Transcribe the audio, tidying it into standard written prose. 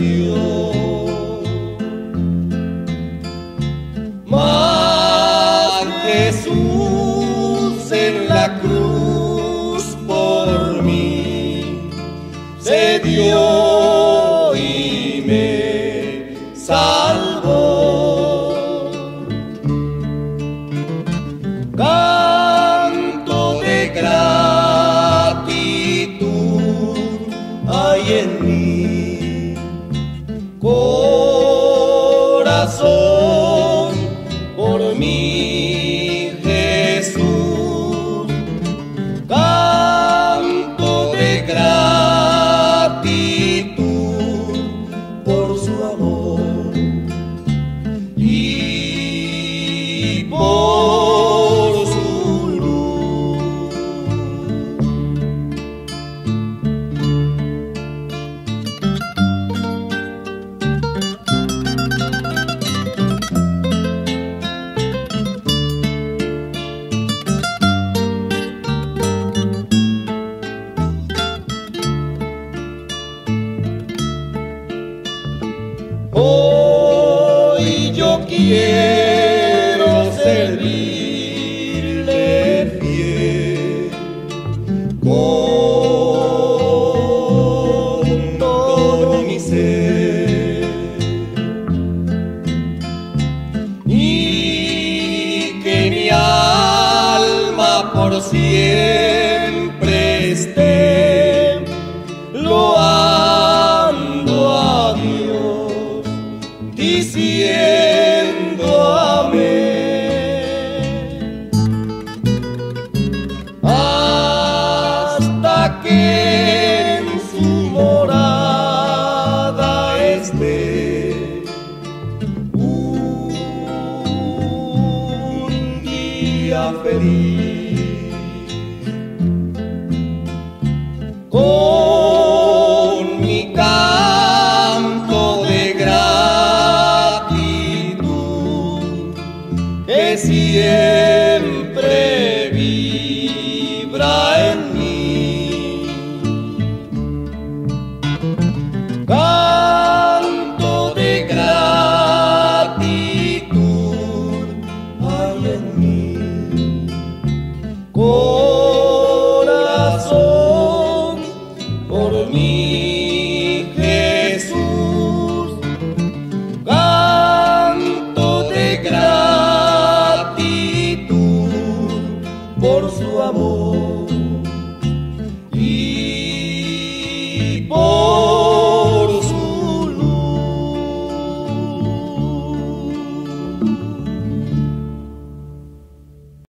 Dios. Mas Jesús en la cruz por mí se dio y me salvó. Canto de gratitud hay en mi corazón por mi Jesús. Canto de gratitud por su amor y por su luz. Hoy yo quiero servirle fiel con todo mi ser, y que mi alma por siempre esté loando a Dios, diciendo amén, hasta que en su morada esté un día feliz.